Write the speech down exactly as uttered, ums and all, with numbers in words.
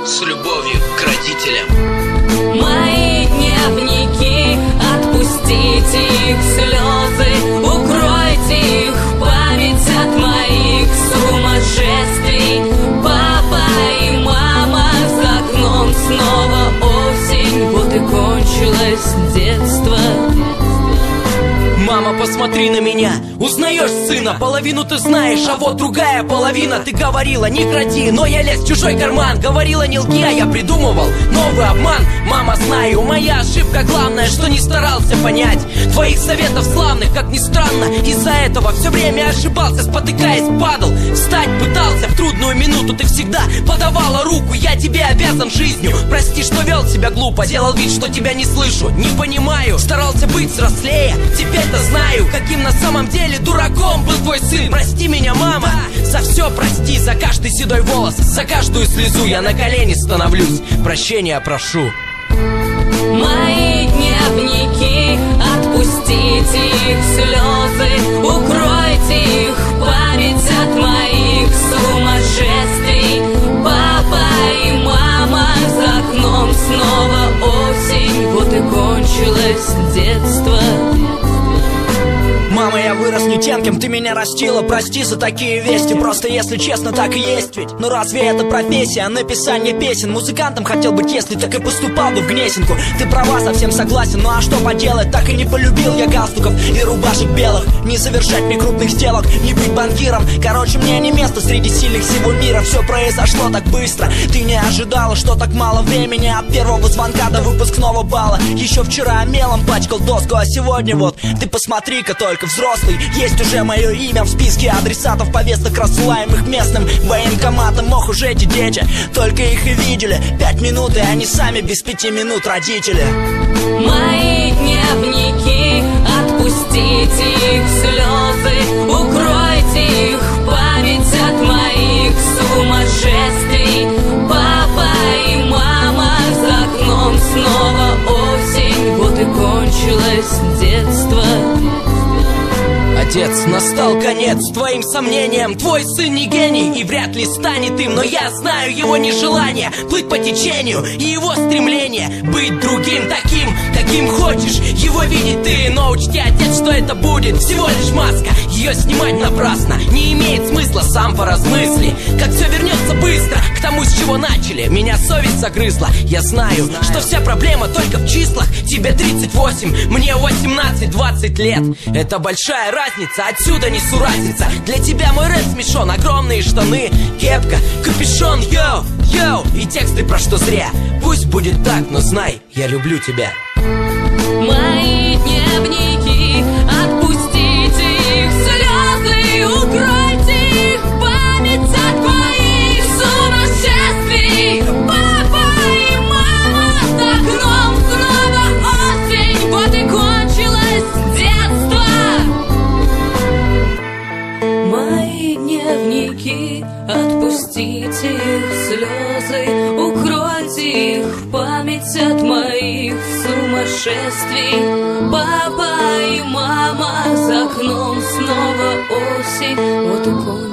с любовью к родителям. Мои дневники, отпустите их слезы, укройте их память от моих сумасшествий. Папа и мама, за окном снова осень, вот и кончилось детство. Мама, посмотри на меня, узнаешь сына, половину ты знаешь, а вот другая половина. Ты говорила, не кради, но я лез в чужой карман. Говорила, не лги, а я придумывал новый обман. Мама, знаю, моя ошибка главная, что не старался понять твоих советов славных, как ни странно. Из-за этого все время ошибался, спотыкаясь, падал. Встать пытался в трудную минуту, ты всегда подавала руку. Я тебе обязан жизнью, прости, что вел себя глупо, делал вид, что тебя не слышу, не понимаю. Старался быть взрослее, теперь-то знаю, каким на самом деле дураком был твой сын. Прости меня, мама, за все прости, за каждый седой волос, за каждую слезу я на колени становлюсь, прощения прошу. Мои дневники, отпустите их слезы, укройте их память от моих сумасшествий. Папа и мама, за окном снова осень, вот и кончилось детство. Мама, я вырос не тем, кем ты меня растила. Прости за такие вести, просто если честно, так и есть ведь. Ну разве это профессия, написание песен? Музыкантом хотел быть, если так и поступал бы в Гнесинку. Ты права, совсем согласен, ну а что поделать? Так и не полюбил я галстуков и рубашек белых. Не совершать мне крупных сделок, не быть банкиром. Короче, мне не место среди сильных всего мира. Все произошло так быстро, ты не ожидала, что так мало времени от первого звонка до выпускного балла. Еще вчера мелом пачкал доску, а сегодня вот ты посмотри-ка только, взрослый, есть уже мое имя в списке адресатов повесток, рассылаемых местным военкоматом. Ох уж эти дети, только их и видели пять минут, и они сами без пяти минут родители. Мои дневники, отпустите их слезы, укройте их память от моих сумасшествий. Папа и мама, за окном снова осень, вот и кончилось детство. Отец, настал конец твоим сомнениям. Твой сын не гений и вряд ли станет им, но я знаю его нежелание плыть по течению и его стремление быть другим, таким, каким хочешь его видеть ты. Но учти, отец, что это будет всего лишь маска, ее снимать напрасно не имеет смысла, сам поразмысли, как все вернется быстро к тому, с чего начали. Меня совесть загрызла, я знаю, что вся проблема только в числах. Тебе тридцать восемь, мне восемнадцать-двадцать лет, это большая разница, отсюда несу разница. Для тебя мой рэп смешон, огромные штаны, кепка, капюшон, йоу, йоу, и тексты про что зря. Пусть будет так, но знай, я люблю тебя. Мои дневники, отпустите их слезы, укройте их память от моих сумасшествий. Папа и мама, за окном снова осень, вот и кончилось детство. Мои дневники, отпустите их слезы, укройте их память от моих сумасшествий. Папа и мама, за окном снова осень, вот и кончилось.